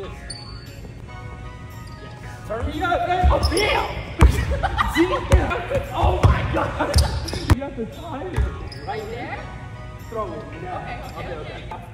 this. Yes. Turn me up, man. Oh, damn! Oh my god! You got to time it. Right there? Throw it. Yeah. Okay.